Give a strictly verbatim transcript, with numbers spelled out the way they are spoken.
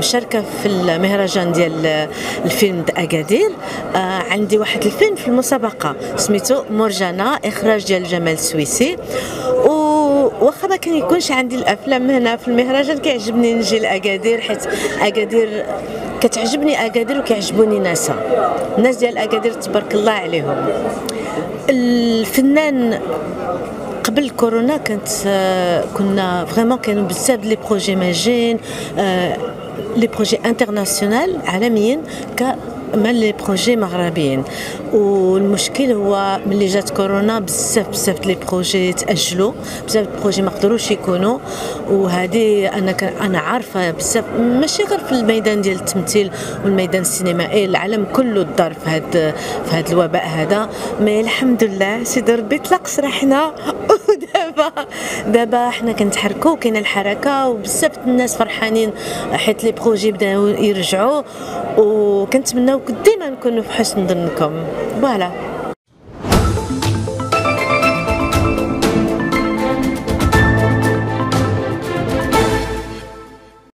مشاركه في المهرجان ديال الفيلم د اكادير. عندي واحد الفيلم في المسابقه سميتو مرجانه، اخراج ديال جمال السويسي. واخا ما كان يكونش عندي الافلام هنا في المهرجان، كيعجبني نجي لاكادير، حيت اكادير كتعجبني اكادير وكيعجبوني ناسها. الناس ديال اكادير تبارك الله عليهم. الفنان قبل كورونا كانت كنا فريمون كانوا بزاف لي بروجي ماجين، لي بروجي انترناسيونال عالميين مع لي بروجي مغربيين. والمشكل هو ملي جات كورونا بزاف بزاف لي بروجي تاجلوا، بزاف البروجي ما قدروش يكونوا. وهذه انا انا عارفه بزاف، ماشي غير في الميدان ديال التمثيل والميدان السينمائي، العالم كله دار في هذا في هذا الوباء هذا. مي الحمد لله سيدي ربي طلق سراحنا ودابا دابا حنا كنتحركوا، كاينه الحركه وبزاف الناس فرحانين حيت لي بروجي بداو يرجعوا، وكنتمناو ديما نكونوا في حسن ظنكم. فوالا.